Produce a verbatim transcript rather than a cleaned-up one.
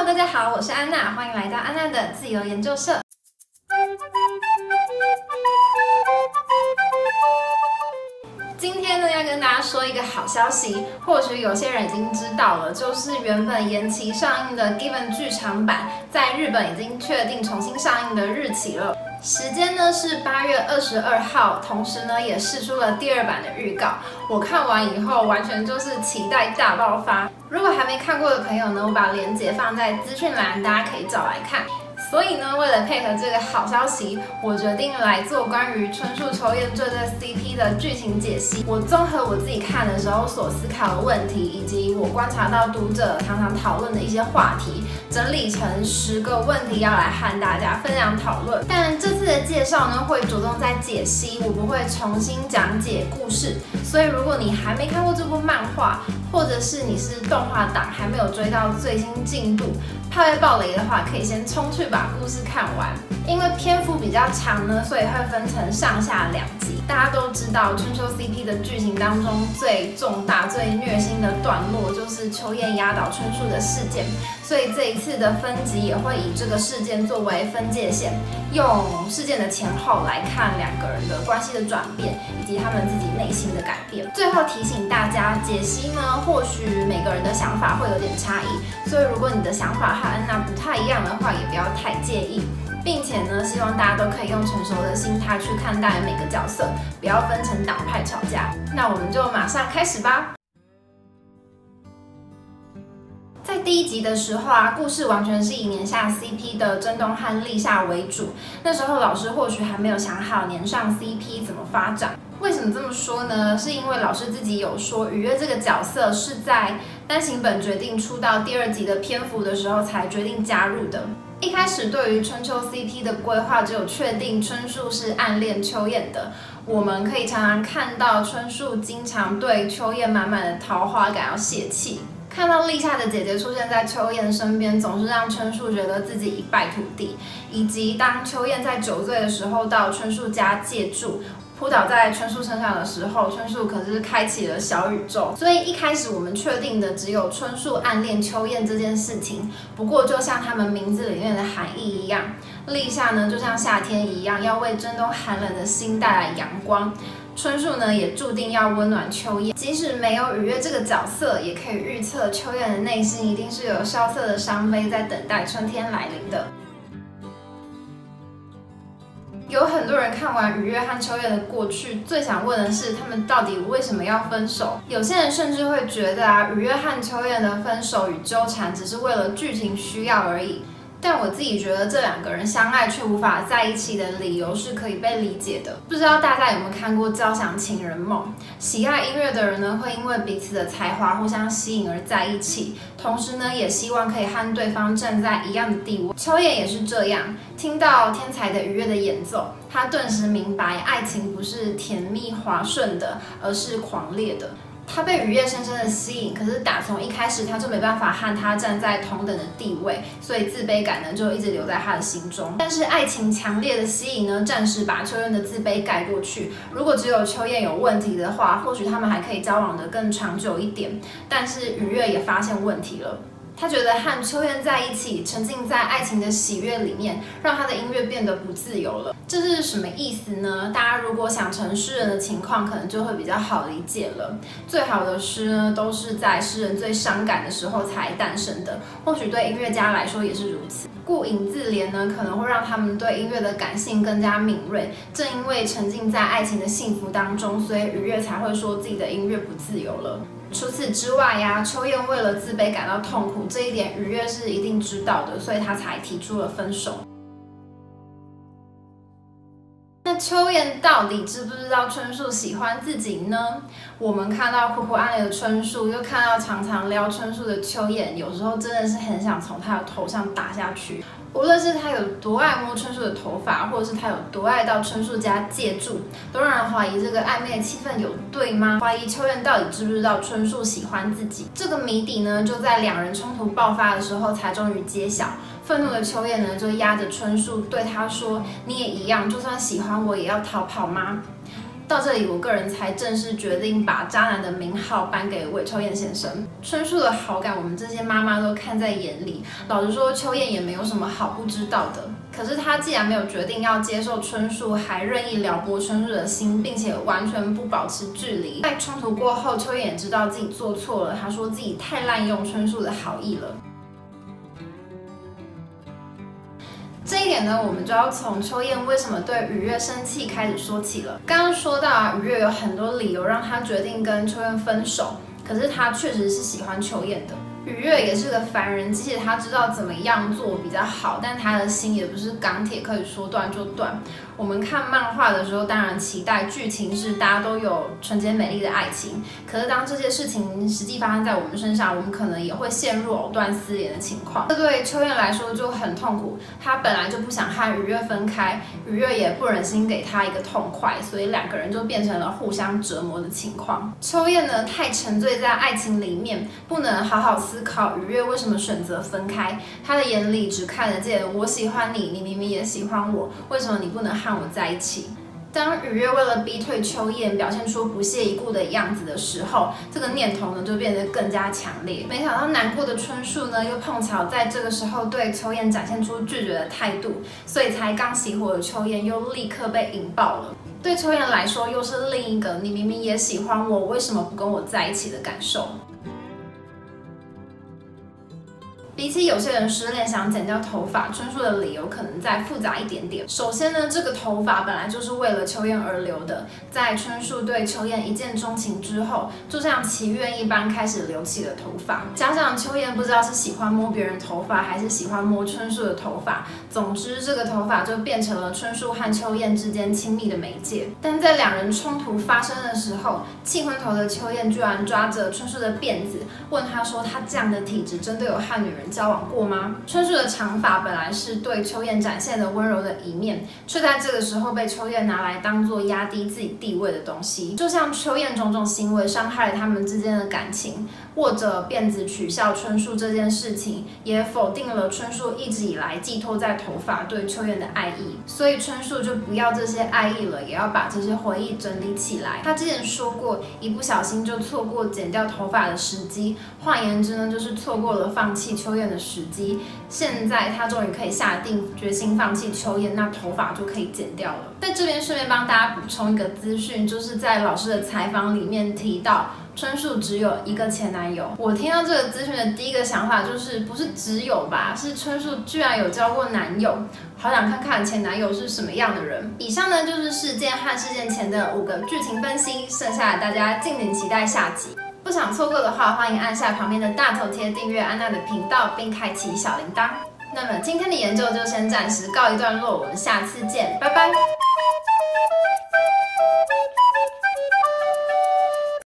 大家好，我是安娜，欢迎来到安娜的自由研究社。今天呢，要跟大家说一个好消息，或许有些人已经知道了，就是原本延期上映的《Given》剧场版，在日本已经确定重新上映的日期了。时间呢是八月二十二号，同时呢也释出了第二版的预告。我看完以后，完全就是期待大爆发。如果还没看过的朋友呢，我把链接放在资讯栏，大家可以找来看。所以呢，为了配合这个好消息，我决定来做关于春树秋彦这对 C P 的剧情解析。我综合我自己看的时候所思考的问题，以及我观察到读者常常讨论的一些话题，整理成十个问题要来和大家分享讨论。但这次的介绍呢，会着重在解析，我不会重新讲解故事。所以如果你还没看过这部漫画，或者是你是动画党还没有追到最新进度，怕被爆雷的话，可以先冲去把故事看完。因为篇幅比较长呢，所以会分成上下两集。大家都知道，春秋 C P 的剧情当中最重大、最虐心的段落就是秋彦压倒春树的事件，所以这一次的分级也会以这个事件作为分界线，用事件的前后来看两个人的关系的转变，以及他们自己内心的改变。最后提醒大家，解析呢，或许每个人的想法会有点差异，所以如果你的想法和安娜不太一样的话，也不要太介意。并且呢，希望大家都可以用成熟的心态去看待每个角色，不要分成党派吵架。那我们就马上开始吧。在第一集的时候啊，故事完全是以年下 C P 的真冬和立夏为主。那时候老师或许还没有想好年上 C P 怎么发展。为什么这么说呢？是因为老师自己有说，羽月这个角色是在单行本决定出到第二集的篇幅的时候才决定加入的。一开始对于春秋 C P 的规划只有确定春树是暗恋秋彦的，我们可以常常看到春树经常对秋彦满满的桃花感到泄气。看到立夏的姐姐出现在秋彦身边，总是让春树觉得自己一败涂地。以及当秋彦在九岁的时候到春树家借住，扑倒在春树身上的时候，春树可是开启了小宇宙。所以一开始我们确定的只有春树暗恋秋彦这件事情。不过就像他们名字里面的含义一样，立夏呢就像夏天一样，要为真冬寒冷的心带来阳光。春树呢也注定要温暖秋彦，即使没有羽月这个角色，也可以预测秋彦的内心一定是有萧瑟的伤悲在等待春天来临的。有很多人看完羽月和秋彦的过去，最想问的是他们到底为什么要分手？有些人甚至会觉得啊，羽月和秋彦的分手与纠缠只是为了剧情需要而已。但我自己觉得这两个人相爱却无法在一起的理由是可以被理解的。不知道大家有没有看过《交响情人梦》？喜爱音乐的人呢，会因为彼此的才华互相吸引而在一起，同时呢，也希望可以和对方站在一样的地位。秋彦也是这样，听到天才的羽月的演奏，他顿时明白，爱情不是甜蜜滑顺的，而是狂烈的。他被羽月深深的吸引，可是打从一开始他就没办法和他站在同等的地位，所以自卑感呢就一直留在他的心中。但是爱情强烈的吸引呢，暂时把秋彦的自卑盖过去。如果只有秋彦有问题的话，或许他们还可以交往得更长久一点。但是羽月也发现问题了。他觉得和秋彦在一起，沉浸在爱情的喜悦里面，让他的音乐变得不自由了。这是什么意思呢？大家如果想成诗人的情况，可能就会比较好理解了。最好的诗呢，都是在诗人最伤感的时候才诞生的，或许对音乐家来说也是如此。顾影自怜呢，可能会让他们对音乐的感性更加敏锐。正因为沉浸在爱情的幸福当中，所以羽月才会说自己的音乐不自由了。除此之外呀，秋彦为了自卑感到痛苦，这一点羽月是一定知道的，所以他才提出了分手。那秋彦到底知不知道春树喜欢自己呢？我们看到苦苦暗恋的春树，又看到常常撩春树的秋彦，有时候真的是很想从他的头上打下去。无论是他有多爱摸春树的头发，或者是他有多爱到春树家借住，都让人怀疑这个暧昧的气氛有对吗？怀疑秋彦到底知不知道春树喜欢自己？这个谜底呢，就在两人冲突爆发的时候才终于揭晓。愤怒的秋彦呢，就压着春树对他说：“你也一样，就算喜欢我，也要逃跑吗？” 到这里，我个人才正式决定把渣男的名号颁给韦秋燕先生。春树的好感，我们这些妈妈都看在眼里。老实说，秋燕也没有什么好不知道的。可是她既然没有决定要接受春树，还任意撩拨春树的心，并且完全不保持距离。在冲突过后，秋燕也知道自己做错了，她说自己太滥用春树的好意了。这一点呢，我们就要从秋燕为什么对雨月生气开始说起了。刚刚说到啊，雨月有很多理由让他决定跟秋燕分手，可是他确实是喜欢秋燕的。雨月也是个凡人，即使他知道怎么样做比较好，但他的心也不是钢铁，可以说断就断。我们看漫画的时候，当然期待剧情是大家都有纯洁美丽的爱情，可是当这些事情实际发生在我们身上，我们可能也会陷入藕断丝连的情况。这对秋燕来说就很痛苦，她本来就不想和雨月分开，雨月也不忍心给她一个痛快，所以两个人就变成了互相折磨的情况。秋燕呢，太沉醉在爱情里面，不能好好思考雨月为什么选择分开，她的眼里只看得见我喜欢你，你明明也喜欢我，为什么你不能和我在一起？当雨月为了逼退秋燕，表现出不屑一顾的样子的时候，这个念头呢就变得更加强烈。没想到难过的春树呢，又碰巧在这个时候对秋燕展现出拒绝的态度，所以才刚熄火的秋燕又立刻被引爆了。对秋燕来说，又是另一个你明明也喜欢我，为什么不跟我在一起的感受。比起有些人失恋想剪掉头发，春树的理由可能再复杂一点点。首先呢，这个头发本来就是为了秋燕而留的，在春树对秋燕一见钟情之后，就像祈愿一般开始留起了头发。加上秋燕不知道是喜欢摸别人头发，还是喜欢摸春树的头发，总之这个头发就变成了春树和秋燕之间亲密的媒介。但在两人冲突发生的时候，气昏头的秋燕居然抓着春树的辫子，问他说他这样的体质真的有和女人交往过吗？春树的长发本来是对秋燕展现的温柔的一面，却在这个时候被秋燕拿来当作压低自己地位的东西。就像秋燕种种行为伤害了他们之间的感情，握着辫子取笑春树这件事情，也否定了春树一直以来寄托在头发对秋燕的爱意。所以春树就不要这些爱意了，也要把这些回忆整理起来。他之前说过，一不小心就错过剪掉头发的时机，换言之呢，就是错过了放弃秋燕的时机。现在他终于可以下定决心放弃秋燕，那头发就可以剪掉了。在这边顺便帮大家补充一个资讯，就是在老师的采访里面提到，春树只有一个前男友。我听到这个资讯的第一个想法就是，不是只有吧，是春树居然有交过男友，好想看看前男友是什么样的人。以上呢就是事件和事件前的五个剧情分析，剩下的大家敬请期待下集。不想错过的话，欢迎按下旁边的大头贴订阅安娜的频道，并开启小铃铛。那么今天的研究就先暂时告一段落，我们下次见，拜拜。